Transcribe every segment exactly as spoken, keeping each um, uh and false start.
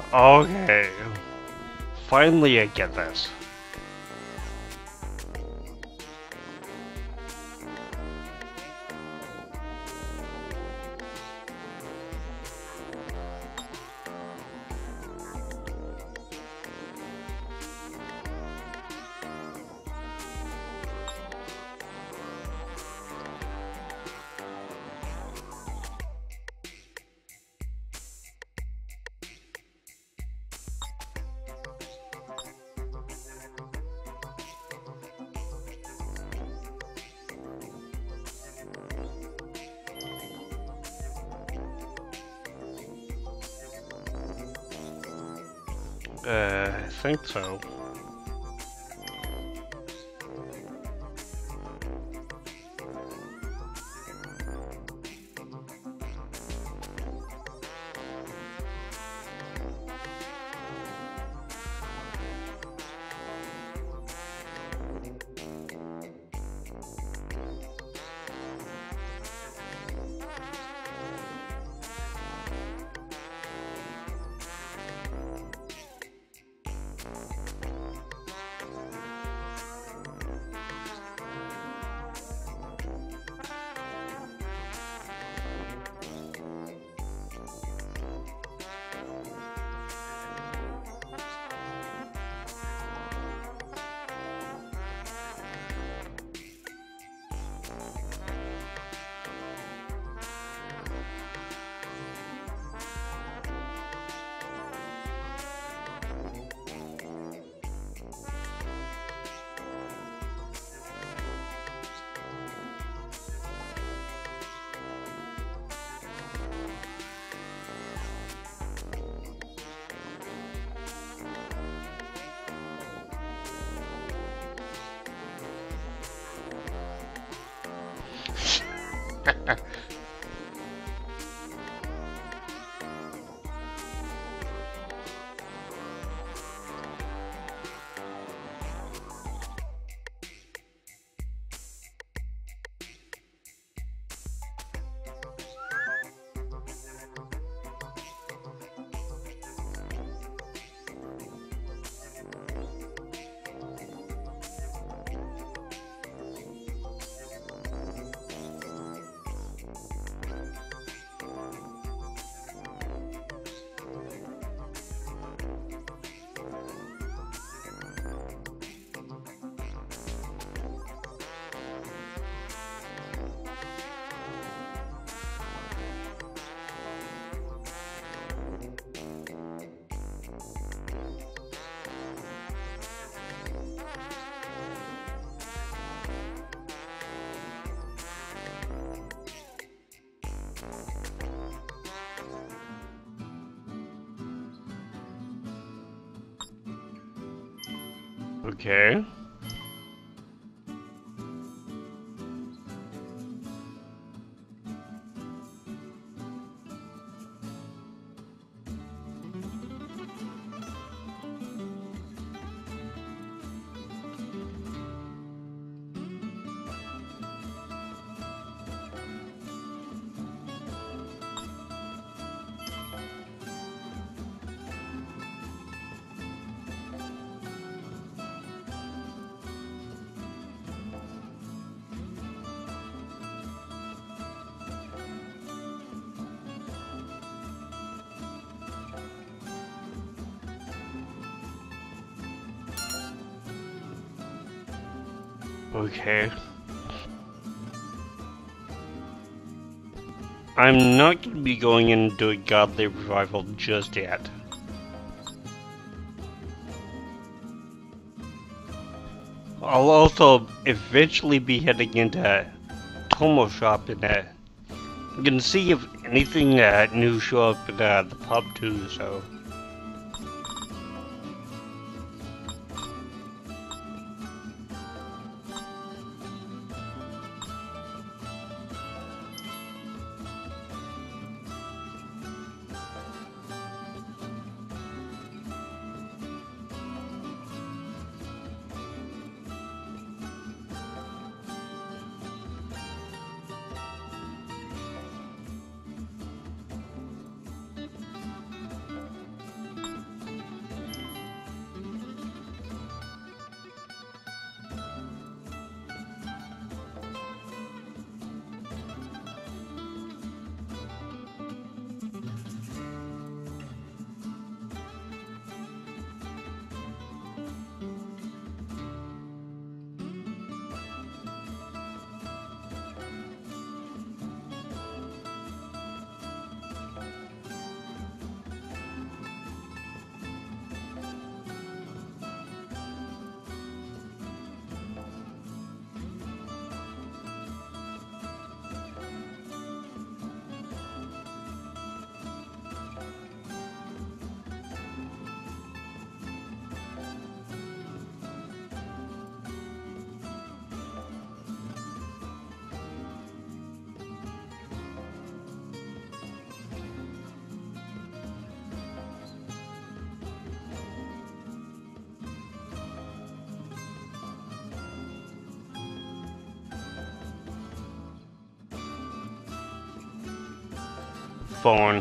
Okay. Finally I get this. Uh, I think so. Okay. Okay. I'm not going to be going into a godly revival just yet. I'll also eventually be heading into Tomo Shop and uh, I'm gonna see if anything uh, new show up in uh, the pub too, so... phone.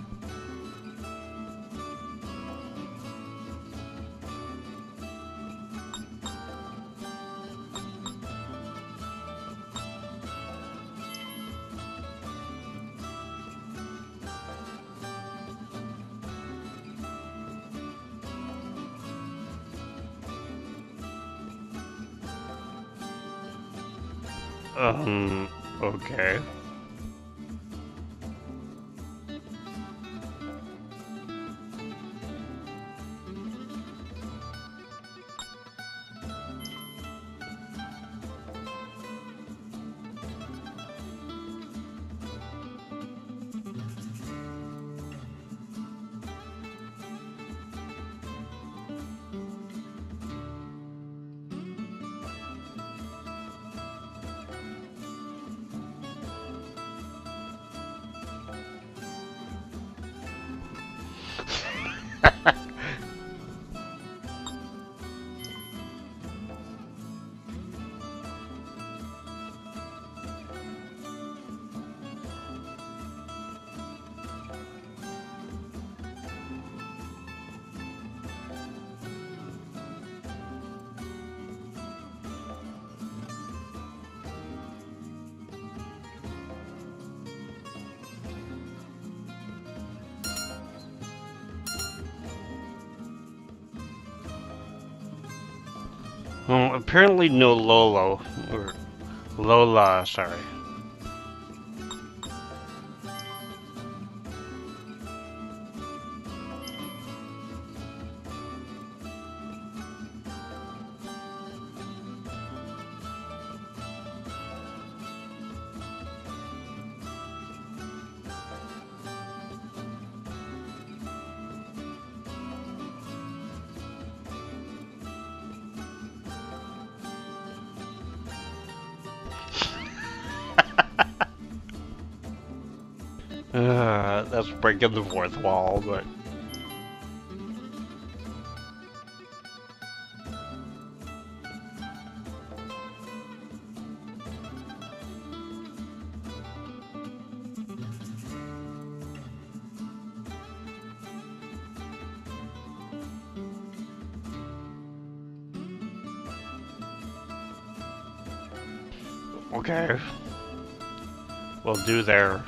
Um, okay. Well, apparently no Lolo, or Lola, sorry. Uh, that's breaking the fourth wall, but... Okay. We'll do there.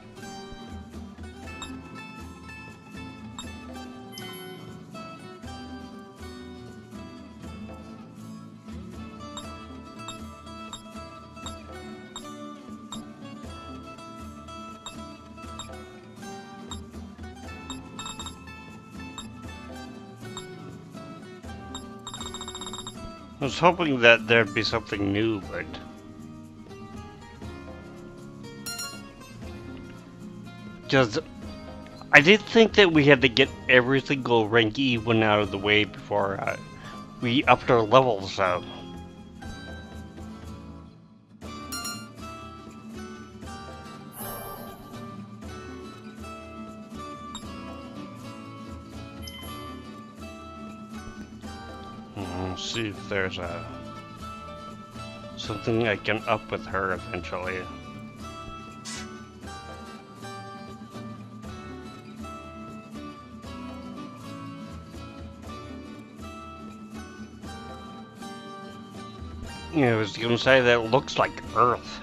I was hoping that there'd be something new, but... Just... I did think that we had to get every single rank E one out of the way before uh, we upped our levels, so... Let's see if there's a... something I can up with her eventually. Yeah, I was gonna say that it looks like Earth.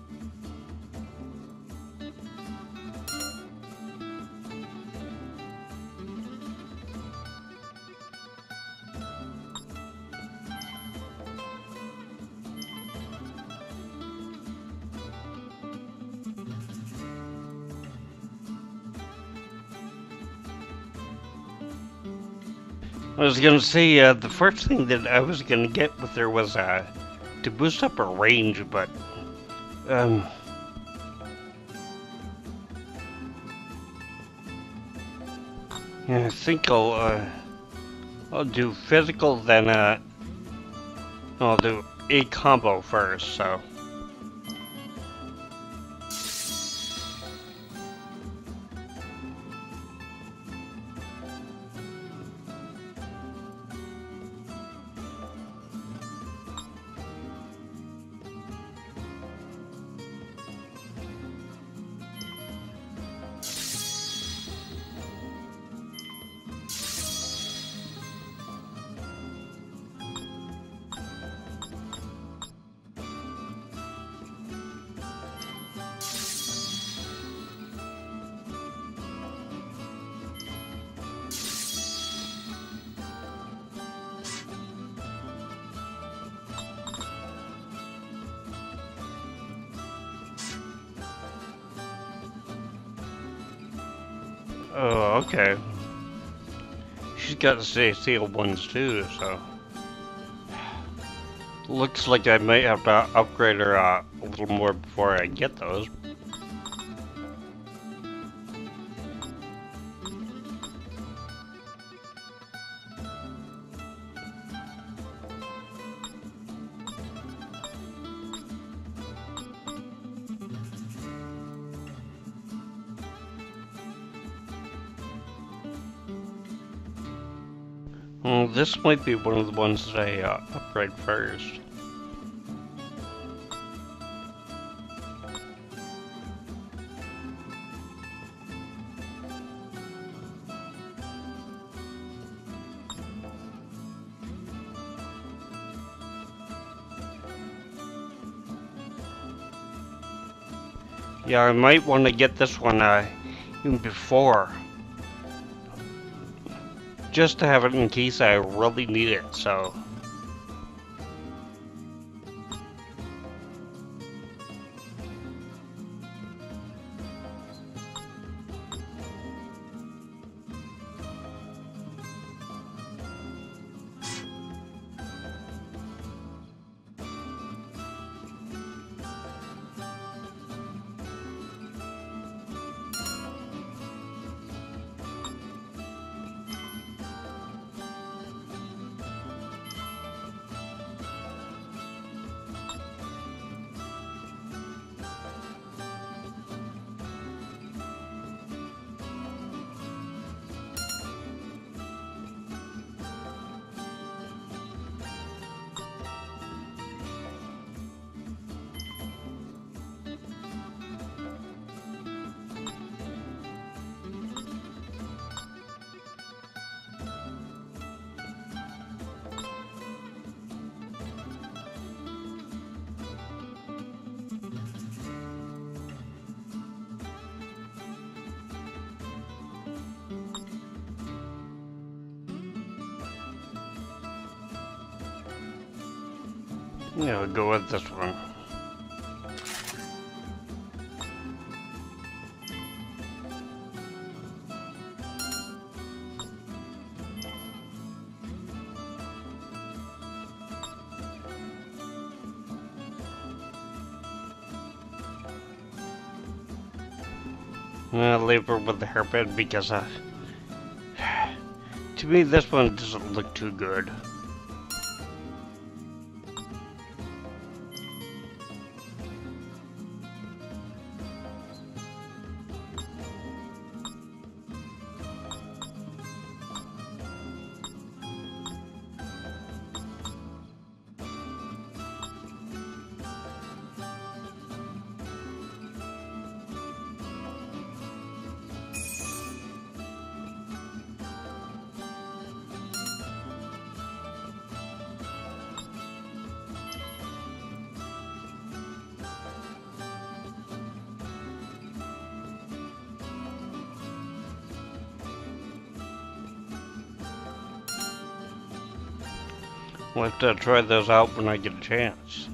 I was gonna say, uh, the first thing that I was gonna get with her was, uh, to boost up her range, but, um... yeah, I think I'll, uh, I'll do physical, then, uh, I'll do a combo first, so... Oh, okay. She's got the stay sealed ones too, so. Looks like I might have to upgrade her uh, a little more before I get those. Well, this might be one of the ones that I uh, upgrade first. Yeah, I might want to get this one uh, even before. Just to have it in case I really need it, so. Yeah, we'll go with this one. I'm gonna leave her with the hairband because uh, to me this one doesn't look too good. We'll have to try those out when I get a chance.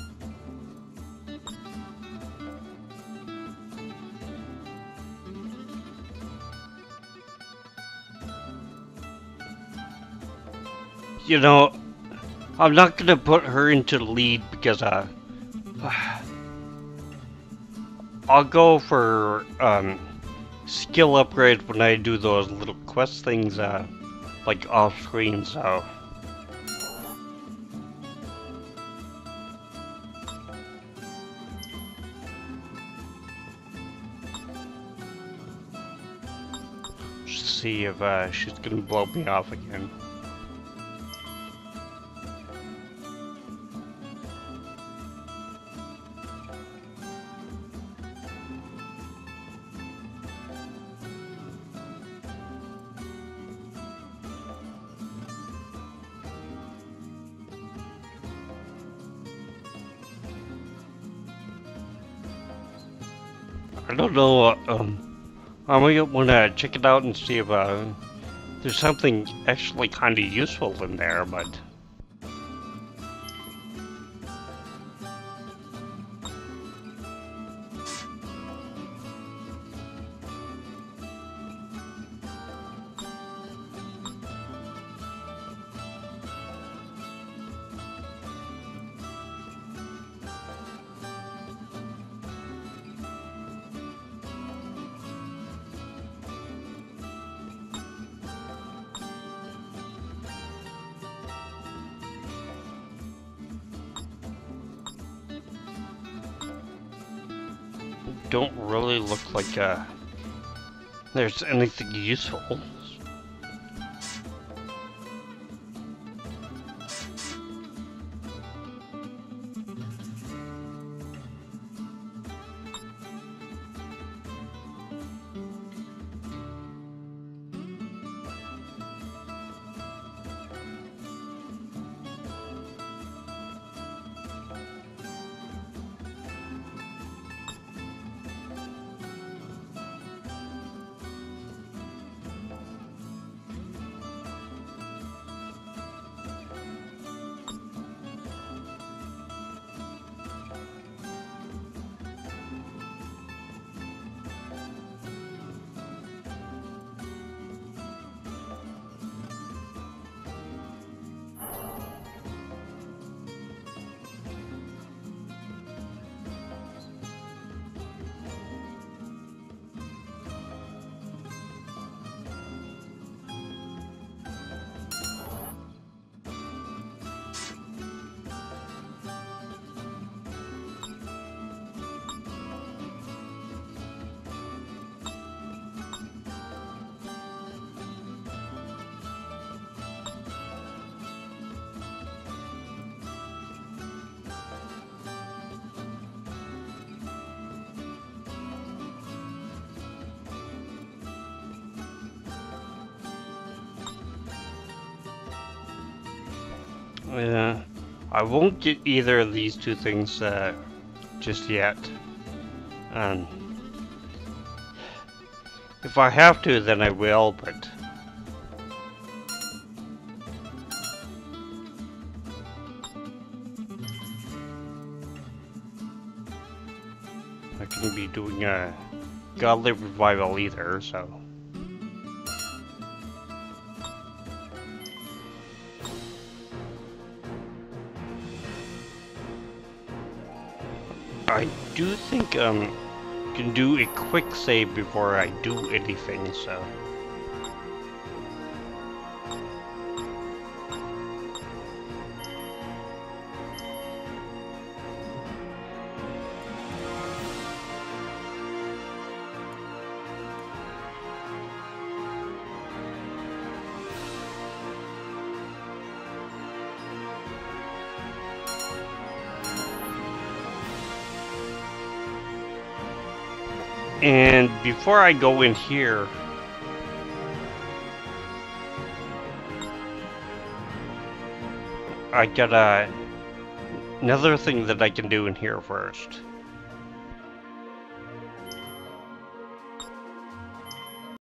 You know, I'm not gonna put her into the lead because uh, I'll go for um, skill upgrades when I do those little quest things uh, like off screen, so. See if uh, she's gonna blow me off again. I don't know, uh, um, I might want to check it out and see if uh, there's something actually kind of useful in there, but... don't really look like uh, there's anything useful. Yeah, I won't get either of these two things uh, just yet. Um, if I have to, then I will, but... I can be doing a godly revival either, so... I do think um can do a quick save before I do anything, so and before I go in here, I got a, another thing that I can do in here first.